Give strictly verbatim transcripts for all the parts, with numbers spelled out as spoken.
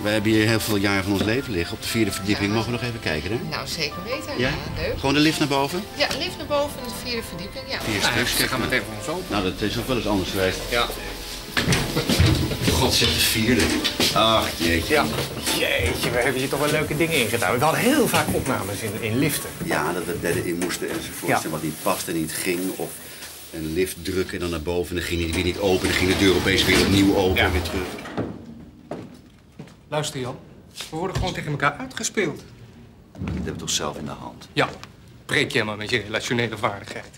We hebben hier heel veel jaren van ons leven liggen. Op de vierde verdieping. Ja. Mogen we nog even kijken, hè? Nou, zeker weten. Ja? Ja, leuk. Gewoon de lift naar boven? Ja, lift naar boven en de vierde verdieping, ja. Vier Ja, stuks. ze Kijk gaan maar. meteen voor ons open. Nou, dat is nog wel eens anders geweest. Ja. God, zit de vierde. Ach, jeetje. Ja. Jeetje, we hebben hier toch wel leuke dingen in gedaan. We hadden heel vaak opnames in, in liften. Ja, dat we bedden in moesten enzovoort. Ja. En wat niet paste en niet ging. Of een lift drukken en dan naar boven. En dan ging die weer niet open. Dan ging de deur opeens weer opnieuw open Ja. en weer terug. Luister Jan, we worden gewoon tegen elkaar uitgespeeld. Dat hebben we toch zelf in de hand. Ja, preek jij maar met je relationele vaardigheid.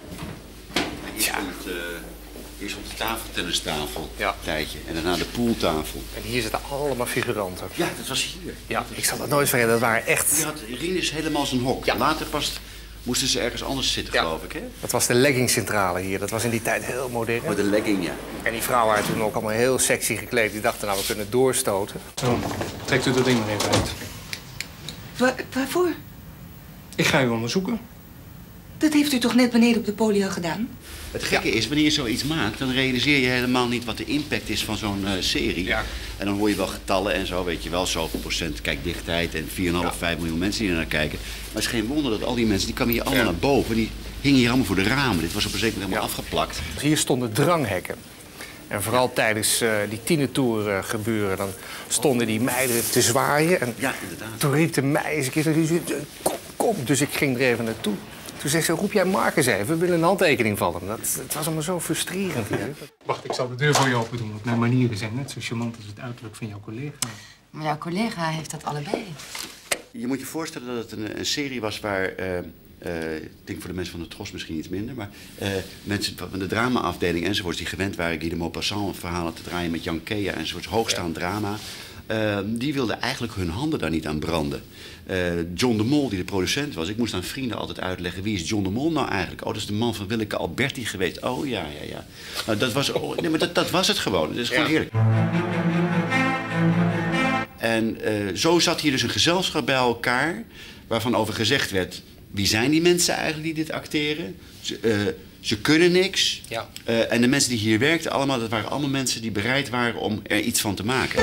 Hier stond, uh, hier stond de tafeltennistafel. Ja. Een tijdje. En daarna de pooltafel. En hier zitten allemaal figuranten. Ja, dat was hier. Ja, ik zal dat nooit vergeten. Dat waren echt... Die had Rinus helemaal zijn hok. Ja. Later pas moesten ze ergens anders zitten, Ja. geloof ik, hè? Dat was de leggingcentrale hier. Dat was in die tijd heel modern. Voor de legging, ja. En die vrouwen waren toen ook allemaal heel sexy gekleed. Die dachten, nou, we kunnen doorstoten. Zo, trekt u dat ding maar even uit. Waar, waarvoor? Ik ga u onderzoeken. Dat heeft u toch net beneden op de poli al gedaan? Het gekke is, wanneer je zoiets maakt, dan realiseer je helemaal niet wat de impact is van zo'n uh, serie. Ja. En dan hoor je wel getallen en zo, weet je wel, zoveel procent kijkdichtheid en vier komma vijf, Ja. vijf miljoen mensen die er naar kijken. Maar het is geen wonder dat al die mensen, die kwamen hier allemaal Ja. naar boven. Die hingen hier allemaal voor de ramen. Dit was op een zeker moment helemaal Ja. afgeplakt. Dus hier stonden dranghekken. En vooral tijdens uh, die tienertour uh, gebeuren, dan stonden die meiden te zwaaien. En Ja, inderdaad. toen riep de meisje een keer, kom, kom. Dus ik ging er even naartoe. Toen zegt ze, roep jij Marcus even, we willen een handtekening van hem. Dat, het was allemaal zo frustrerend hier. Wacht, ik zal de deur voor je open doen. Want mijn manieren zijn net zo charmant als het uiterlijk van jouw collega. Maar jouw collega heeft dat allebei. Je moet je voorstellen dat het een, een serie was waar, uh, uh, ik denk voor de mensen van de Tros misschien iets minder, maar uh, mensen van de drama-afdeling enzovoorts die gewend waren Guy de Maupassant verhalen te draaien met Jan Kea enzovoorts, hoogstaand drama. Uh, die wilden eigenlijk hun handen daar niet aan branden. Uh, John de Mol, die de producent was, ik moest aan vrienden altijd uitleggen, wie is John de Mol nou eigenlijk? Oh, dat is de man van Willeke Alberti geweest. Oh, ja, ja, ja. Nou, dat was, oh, nee, maar dat, dat was het gewoon. Dat is gewoon Ja. heerlijk. En uh, zo zat hier dus een gezelschap bij elkaar, waarvan over gezegd werd, wie zijn die mensen eigenlijk die dit acteren? Ze, uh, ze kunnen niks. Ja. Uh, en de mensen die hier werkten, allemaal, dat waren allemaal mensen die bereid waren om er iets van te maken.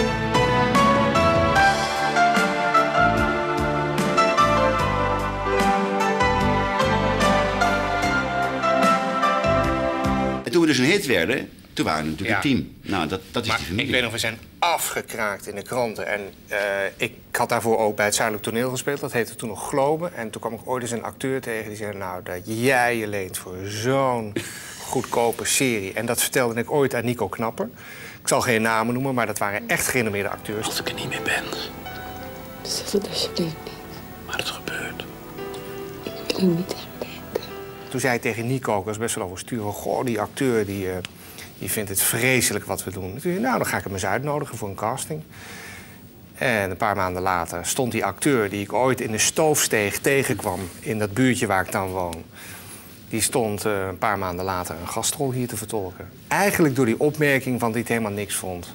En toen we dus een hit werden, toen waren we natuurlijk Ja. een team. Nou, dat, dat is Maar die familie. ik weet nog, we zijn afgekraakt in de kranten. En uh, ik had daarvoor ook bij het Zuidelijk Toneel gespeeld. Dat heette toen nog Globe. En toen kwam ik ooit eens een acteur tegen die zei, nou, dat jij je leent voor zo'n goedkope serie. En dat vertelde ik ooit aan Nico Knapper. Ik zal geen namen noemen, maar dat waren echt gerenommeerde acteurs. Als ik er niet meer ben, Zeg het alsjeblieft niet. maar het gebeurt. Ik wil hem niet herdenken. Toen zei ik tegen Nico, ik was best wel oversturen, goh, die acteur die, uh, die vindt het vreselijk wat we doen. Toen zei hij, nou, dan ga ik hem eens uitnodigen voor een casting. En een paar maanden later stond die acteur die ik ooit in de Stoofsteeg tegenkwam, in dat buurtje waar ik dan woon. Die stond uh, een paar maanden later een gastrol hier te vertolken. Eigenlijk door die opmerking van dat hij het helemaal niks vond.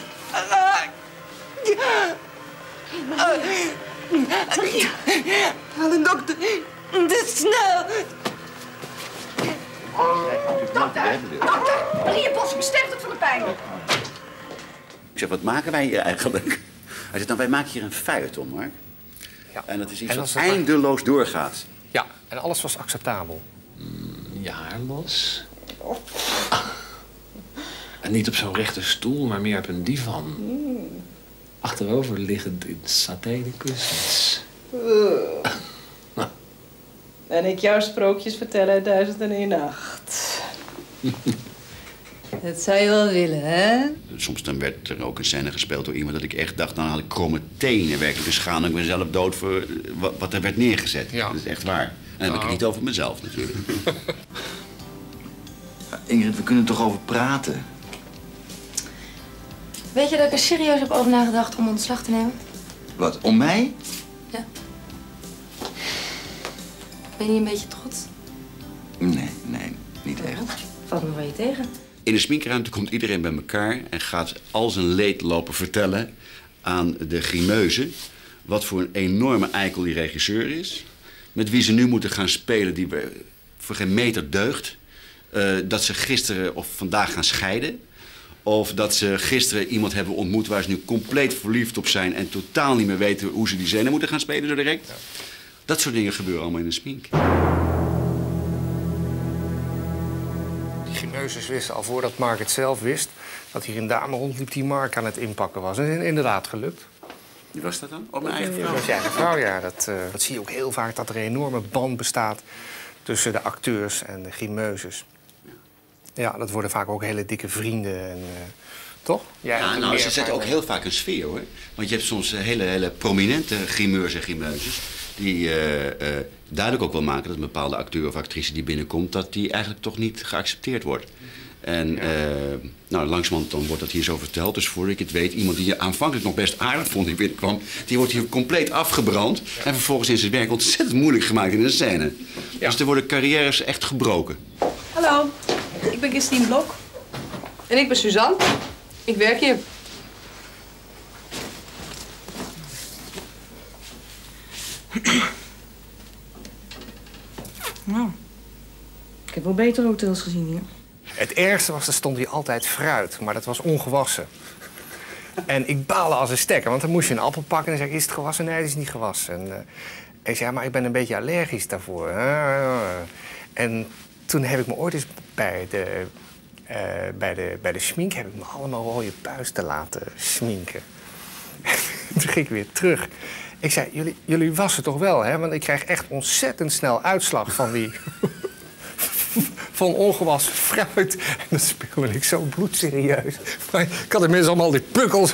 Haal een dokter. Te snel. Meneer Bos, bestemd het van de pijn. Ik zeg, wat maken wij hier eigenlijk? Hij zegt, nou, wij maken hier een feuilleton, hoor. Ja. En dat is iets En wat dat is het- eindeloos doorgaat. Ja, en alles was acceptabel. Je haar los. En niet op zo'n rechte stoel, maar meer op een divan. Achterover liggend in satijnen kussens. En ik jouw sprookjes vertellen uit Duizend en één Nacht. Dat zou je wel willen, hè? Soms dan werd er ook een scène gespeeld door iemand dat ik echt dacht, dan had ik kromme tenen, werkelijk schaamde ik mezelf dood voor eh, wat, wat er werd neergezet. Ja. Dat is echt waar. En dan heb ik het niet over mezelf natuurlijk. Ingrid, we kunnen er toch over praten? Weet je dat ik er serieus heb over nagedacht om ontslag te nemen? Wat, om mij? Ja. Ben je niet een beetje trots? Nee, nee, niet echt. Valt me van je tegen. In de sminkruimte komt iedereen bij elkaar en gaat al zijn leed lopen vertellen aan de grimeuze wat voor een enorme eikel die regisseur is, met wie ze nu moeten gaan spelen die voor geen meter deugt, uh, dat ze gisteren of vandaag gaan scheiden, Of dat ze gisteren iemand hebben ontmoet waar ze nu compleet verliefd op zijn... en totaal niet meer weten hoe ze die scène moeten gaan spelen zo direct. Ja. Dat soort dingen gebeuren allemaal in de smink. Die grimeuses wisten al voordat Mark het zelf wist... dat hier een dame rondliep die Mark aan het inpakken was. En inderdaad gelukt. Wie was dat dan? Op mijn eigen vrouw? Dat was je eigen vrouw, ja. Dat, uh, dat zie je ook heel vaak, dat er een enorme band bestaat... tussen de acteurs en de grimeuses. Ja, ja dat worden vaak ook hele dikke vrienden. En, uh, toch? Jij ja, nou, ze zetten ook heel vaak een sfeer, hoor. Want je hebt soms hele, hele prominente grimeurs en grimeuses... die uh, uh, duidelijk ook wel maken dat een bepaalde acteur of actrice die binnenkomt... dat die eigenlijk toch niet geaccepteerd wordt. En ja. uh, nou, langzamerhand dan wordt dat hier zo verteld. Dus voordat ik het weet, iemand die je aanvankelijk nog best aardig vond die binnenkwam... die wordt hier compleet afgebrand ja. en vervolgens in zijn werk ontzettend moeilijk gemaakt in een scène. Ja. Dus er worden carrières echt gebroken. Hallo, ik ben Christine Blok. En ik ben Suzanne. Ik werk hier. Nou, ik heb wel betere hotels gezien hier. Het ergste was, er stond hier altijd fruit, maar dat was ongewassen. En ik baalde als een stekker, want dan moest je een appel pakken en dan zei ik, is het gewassen? Nee, het is niet gewassen. En uh, ik zei, maar ik ben een beetje allergisch daarvoor. En toen heb ik me ooit eens bij de, uh, bij de, bij de schmink heb ik me allemaal rode puisten laten sminken. Toen ging ik weer terug. Ik zei, jullie, jullie wassen toch wel, hè? Want ik krijg echt ontzettend snel uitslag van die... van ongewassen fruit. En dat speelde ik zo bloedserieus. Maar ik had inmiddels allemaal die pukkels.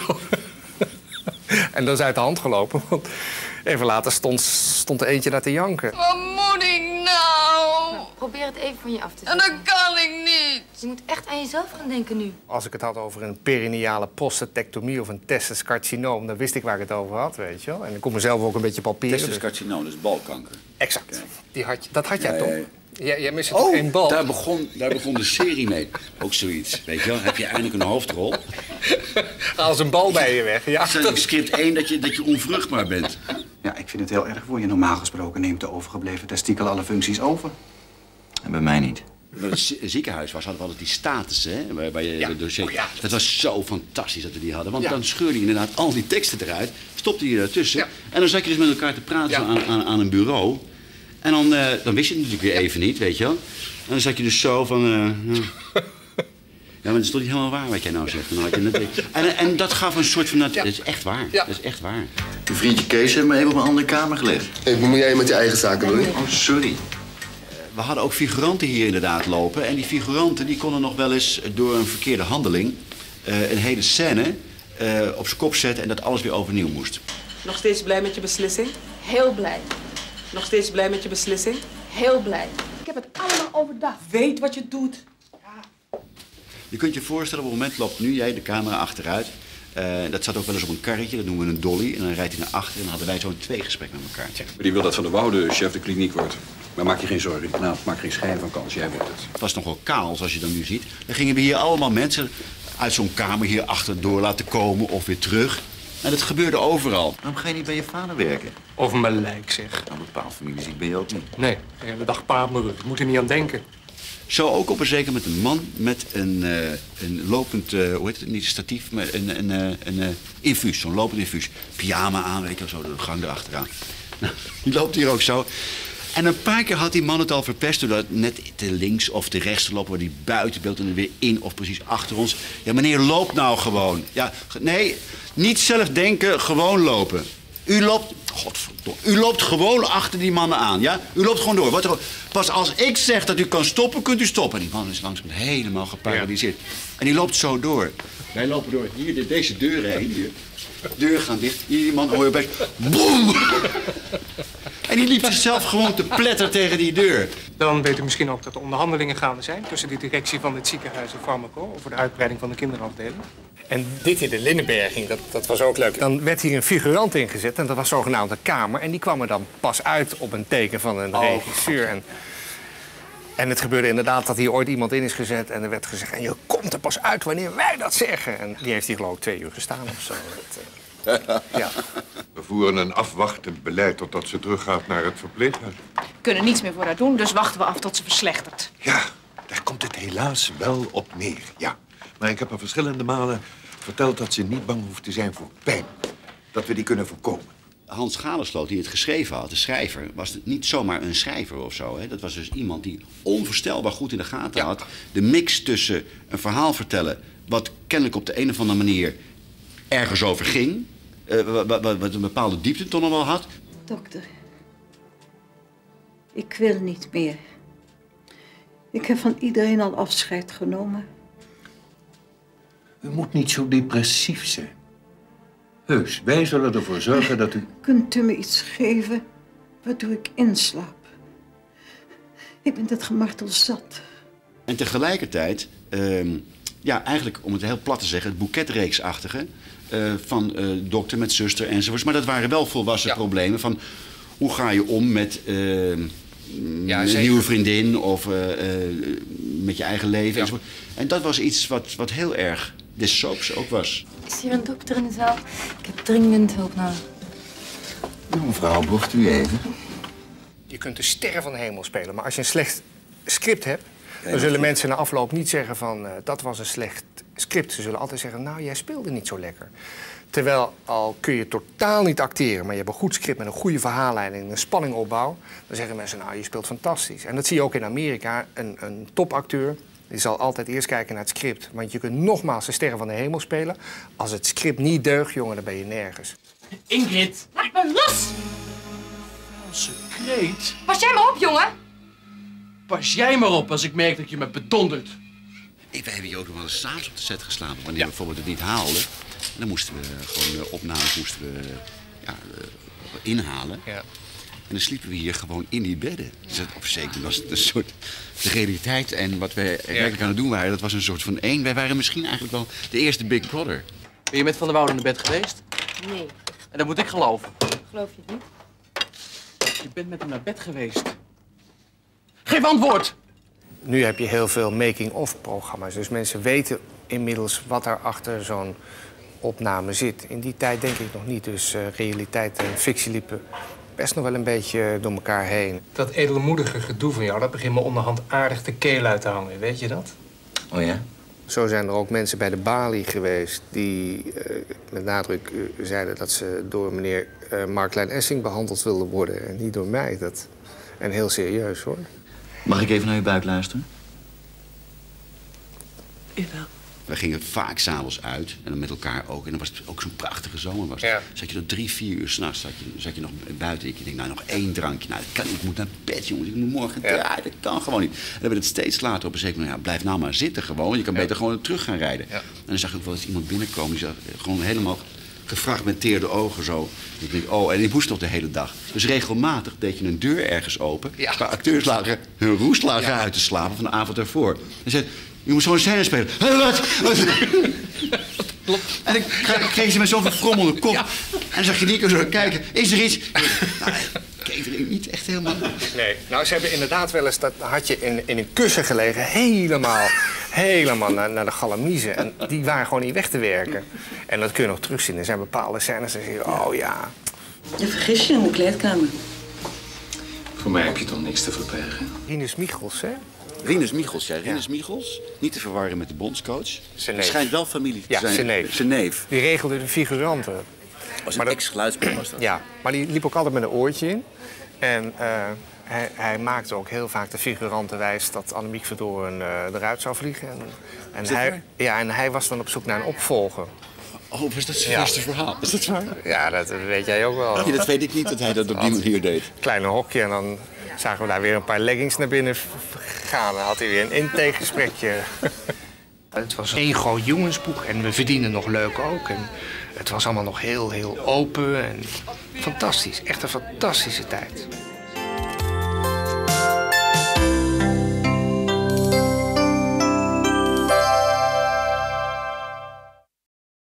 En dat is uit de hand gelopen. Want even later stond, stond er eentje daar te janken. Wat moet ik nou? nou? Probeer het even van je af te zetten. En dat kan ik niet. Je moet echt aan jezelf gaan denken nu. Als ik het had over een perineale prostatectomie of een testiscarcinoom... dan wist ik waar ik het over had, weet je wel. En ik kon mezelf ook een beetje palperen. Testiscarcinoom, dat is balkanker. Exact. Okay. Die had je, dat had jij ja, toch? Ja, ja. Jij, jij mist oh, toch geen bal? Daar begon, daar begon de serie mee. Ook zoiets, weet je wel. Heb je eindelijk een hoofdrol? Als een bal bij je weg, ja. In script één dat je, dat je onvruchtbaar bent. Ja, ik vind het heel erg voor je. Normaal gesproken neemt de overgebleven testikel alle functies over. En bij mij niet. Bij het ziekenhuis was, hadden we altijd die status, hè? Waar, waar je ja. de dossier... Oh, ja. Dat was zo fantastisch dat we die hadden. Want ja. dan scheurde je inderdaad al die teksten eruit. Stopte je daartussen. Ja. En dan zat je dus met elkaar te praten ja. zo aan, aan, aan een bureau. En dan, uh, dan wist je het natuurlijk weer even niet, weet je wel. En dan zat je dus zo van... Uh, ja. ja, maar dat is toch niet helemaal waar wat jij nou zegt. Dan had je net... en, en dat gaf een soort van... Ja. Dat is echt waar. Ja. Dat is echt waar. Je vriendje Kees heeft me even op een andere kamer gelegd. Hey, wat moet jij met je eigen zaken doen? Oh, sorry. We hadden ook figuranten hier inderdaad lopen. En die figuranten die konden nog wel eens door een verkeerde handeling... Uh, een hele scène uh, op zijn kop zetten en dat alles weer overnieuw moest. Nog steeds blij met je beslissing? Heel blij. Nog steeds blij met je beslissing? Heel blij. Ik heb het allemaal overdacht. Weet wat je doet. Ja. Je kunt je voorstellen, op het moment loopt nu jij de camera achteruit. Uh, dat zat ook wel eens op een karretje, dat noemen we een dolly. En dan rijdt hij naar achter en dan hadden wij zo'n tweegesprek met elkaar. Maar die wil dat Van der Woude chef de kliniek wordt. Maar maak je geen zorgen. Nou, maak geen schijn van kans. Jij wordt het. Het was nogal kaal, zoals je dan nu ziet. Dan gingen we hier allemaal mensen uit zo'n kamer hier achterdoor laten komen of weer terug. En dat gebeurde overal. Waarom ga je niet bij je vader werken? Over mijn lijk, zeg. Nou, bepaald familieziek ben je ook niet. Nee, de hele dag paard me rug. Ik moet er niet aan denken. Zo ook op een zeker moment een man met een, uh, een lopend, uh, hoe heet het, niet statief, maar een, een, een, een uh, infuus, zo'n lopend infuus. Pyjama aan, weet je wel, zo de gang erachteraan. Nou, die loopt hier ook zo. En een paar keer had die man het al verpest door dat net te links of te rechts te lopen, waar die buitenbeeld en er weer in of precies achter ons. Ja, meneer, loop nou gewoon. Ja, nee, niet zelf denken, gewoon lopen. U loopt, godverdomme, u loopt gewoon achter die mannen aan, ja? U loopt gewoon door. Wat er, pas als ik zeg dat u kan stoppen, kunt u stoppen. En die man is langzaam helemaal geparalyseerd. Ja. En die loopt zo door. Wij lopen door hier, deze deur heen. Hier. Deur gaan dicht. Hier, die man hoor je opeens. Boem! En die liep zichzelf gewoon te pletteren tegen die deur. Dan weet u misschien ook dat er onderhandelingen gaande zijn tussen de directie van het ziekenhuis en Farmaco over de uitbreiding van de kinderafdeling. En dit hier, de Linnenberging, dat, dat was ook leuk. Dan werd hier een figurant ingezet en dat was zogenaamd een kamer. En die kwam er dan pas uit op een teken van een oh. regisseur. En, en het gebeurde inderdaad dat hier ooit iemand in is gezet en er werd gezegd... en je komt er pas uit wanneer wij dat zeggen. En die heeft hier geloof ik twee uur gestaan of zo. Dat, uh, ja. We voeren een afwachtend beleid totdat ze teruggaat naar het verpleeghuis. We kunnen niets meer voor haar doen, dus wachten we af tot ze verslechtert. Ja, daar komt het helaas wel op neer, ja. Maar ik heb haar verschillende malen verteld dat ze niet bang hoeft te zijn voor pijn. Dat we die kunnen voorkomen. Hans Galesloot, die het geschreven had, de schrijver, was niet zomaar een schrijver of zo. Hè? Dat was dus iemand die onvoorstelbaar goed in de gaten ja. had. De mix tussen een verhaal vertellen, wat kennelijk op de een of andere manier ergens over ging. Uh, wat, wat, wat een bepaalde diepteton wel had. Dokter, ik wil niet meer. Ik heb van iedereen al afscheid genomen. U moet niet zo depressief zijn. Heus, wij zullen ervoor zorgen dat u... Kunt u me iets geven waardoor ik inslaap? Ik ben dat gemartel zat. En tegelijkertijd, uh, ja, eigenlijk om het heel plat te zeggen, het boeketreeksachtige uh, van uh, dokter met zuster enzovoorts. Maar dat waren wel volwassen ja. problemen van hoe ga je om met uh, ja, een nieuwe vriendin of uh, uh, met je eigen leven ja. enzovoort. En dat was iets wat, wat heel erg des soaps ook was. Is hier een dokter in de zaal? Ik heb dringend hulp nodig. Nou, mevrouw, behoeft u even? Je kunt de sterren van de hemel spelen, maar als je een slecht script hebt, dan zullen mensen na afloop niet zeggen van uh, dat was een slecht script. Ze zullen altijd zeggen, nou, jij speelde niet zo lekker. Terwijl al kun je totaal niet acteren, maar je hebt een goed script met een goede verhaallijn en een spanningopbouw, dan zeggen mensen, nou, je speelt fantastisch. En dat zie je ook in Amerika. Een, een topacteur die zal altijd eerst kijken naar het script. Want je kunt nogmaals de sterren van de hemel spelen. Als het script niet deugt, jongen, dan ben je nergens. Ingrid! Laat me los! Valse kreet. Pas jij maar op, jongen! Pas jij maar op als ik merk dat je me bedondert. Ik, wij hebben hier ook nog wel eens 's avonds op de set geslapen, wanneer ja. we bijvoorbeeld het niet haalden. En dan moesten we gewoon uh, opnames moesten we, uh, ja, uh, inhalen. Ja. En dan sliepen we hier gewoon in die bedden. Dus dat op zeker was het een soort de realiteit. En wat we werkelijk ja. aan het doen waren, dat was een soort van één. Wij waren misschien eigenlijk wel de eerste Big Brother. Ben je met Van der Woude naar bed geweest? Nee. En dat moet ik geloven. Geloof je het niet? Je bent met hem naar bed geweest. Geef antwoord! Nu heb je heel veel making-of-programma's. Dus mensen weten inmiddels wat er achter zo'n opname zit. In die tijd denk ik nog niet. Dus uh, realiteit en fictie liepen best nog wel een beetje door elkaar heen. Dat edelmoedige gedoe van jou, dat begint me onderhand aardig de keel uit te hangen. Weet je dat? Oh ja? Zo zijn er ook mensen bij de balie geweest die uh, met nadruk uh, zeiden dat ze door meneer uh, Mark-Lijn Essing behandeld wilden worden. En niet door mij. Dat... En heel serieus, hoor. Mag ik even naar uw buik luisteren? U wel. We gingen vaak s'avonds uit en dan met elkaar ook. En dan was het ook zo'n prachtige zomer. Was. Ja. Zat je tot drie, vier uur s'nachts zat je, zat je nog buiten. Ik denk, nou, nog één drankje. Nou, dat kan, ik moet naar bed, jongens. Ik moet morgen draaien. Ja. Dat kan gewoon niet. En dan werd het steeds later op een zeker moment. Ja, blijf nou maar zitten gewoon. Je kan ja. beter gewoon terug gaan rijden. Ja. En dan zag ik ook wel eens iemand binnenkomen. Die zag gewoon helemaal gefragmenteerde ogen zo. En ik denk, oh, en die moest nog de hele dag. Dus regelmatig deed je een deur ergens open. Ja. Waar acteurs lagen hun roest lagen ja. uit te slapen van de avond ervoor. En zei, je moet zo'n scène spelen. Hé, wat? Klopt. En ik kreeg ze met zo'n verfrommelde kop. Ja. En dan zag je Nico zo kijken. Is er iets? Nou, catering niet echt helemaal. Nee. Nou, ze hebben inderdaad wel eens, dat had je in, in een kussen gelegen, helemaal, helemaal naar, naar de galamiezen. En die waren gewoon niet weg te werken. En dat kun je nog terugzien. Er zijn bepaalde scènes en dan zeg je, oh ja. Je vergis je in de kleedkamer. Voor mij heb je toch niks te verbergen. Rinus Michels, hè? Rinus Michels, ja. Rinus ja. Michels. Niet te verwarren met de bondscoach. Zijn neef. Schijnt wel familie te ja, zijn. Zijn neef. Zijn neef. Die regelde de figuranten. Was een ex-geluidsman was dat. Ja, maar die liep ook altijd met een oortje in. En uh, hij, hij maakte ook heel vaak de figuranten wijs dat Annemiek Verdoorn uh, eruit zou vliegen. En, en, hij, ja, en hij was dan op zoek naar een opvolger. Oh, was dat zijn eerste ja. verhaal? Is dat waar? Ja, dat weet jij ook wel. Nee, dat weet ik niet, dat hij dat op die manier deed. Kleine hokje en dan zagen we daar weer een paar leggings naar binnen gaan. Dan had hij weer een intakegesprekje. Het was één groot jongensboek en we verdienden nog leuk ook. En het was allemaal nog heel, heel open en fantastisch. Echt een fantastische tijd.